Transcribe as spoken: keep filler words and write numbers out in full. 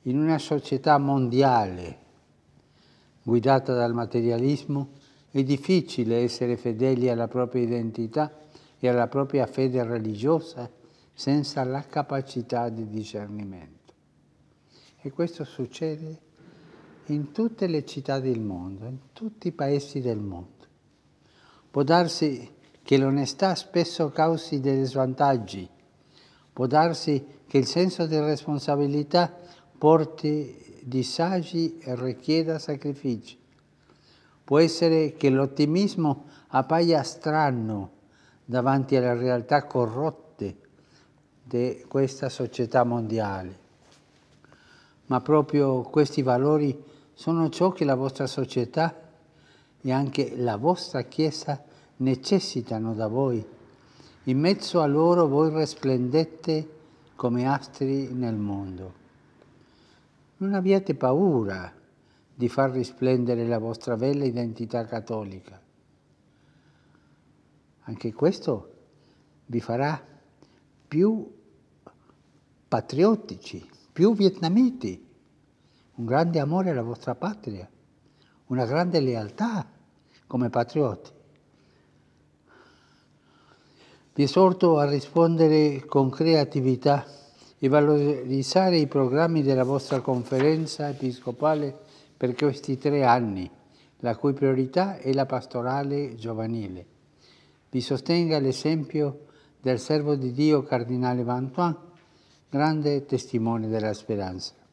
In una società mondiale guidata dal materialismo è difficile essere fedeli alla propria identità e alla propria fede religiosa senza la capacità di discernimento. E questo succede in tutte le città del mondo, in tutti i paesi del mondo. Può darsi che l'onestà spesso causi degli svantaggi, può darsi che il senso di responsabilità porti disagi e richieda sacrifici. Può essere che l'ottimismo appaia strano davanti alle realtà corrotte di questa società mondiale. Ma proprio questi valori sono ciò che la vostra società e anche la vostra Chiesa necessitano da voi. In mezzo a loro voi risplendete come astri nel mondo. Non abbiate paura di far risplendere la vostra bella identità cattolica. Anche questo vi farà più patriottici, più vietnamiti, un grande amore alla vostra patria, una grande lealtà come patrioti. Vi esorto a rispondere con creatività e valorizzare i programmi della vostra conferenza episcopale per questi tre anni, la cui priorità è la pastorale giovanile. Vi sostenga l'esempio del servo di Dio Cardinale Vantuan, grande testimone della speranza.